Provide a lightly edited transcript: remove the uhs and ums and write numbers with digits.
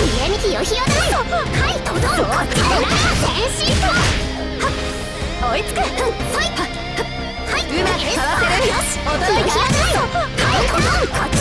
上向きよひよだはいドドンこっちだ全身と追いつくはい、うまくかわせるよし驚いたはいドドンこっち